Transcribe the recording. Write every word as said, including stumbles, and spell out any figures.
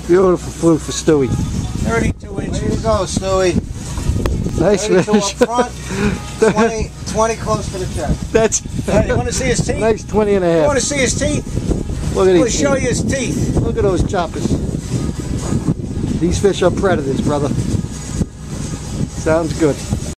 Beautiful fluke for Stewie. thirty-two inches. Way to go, Stewie. Nice thirty-two fish. up front, twenty, twenty close to the chest. That's Hey, you want to see his teeth? nice twenty and a You half. want to see his teeth? Look at I'm going to these show teeth. you his teeth. Look at those choppers. These fish are predators, brother. Sounds good.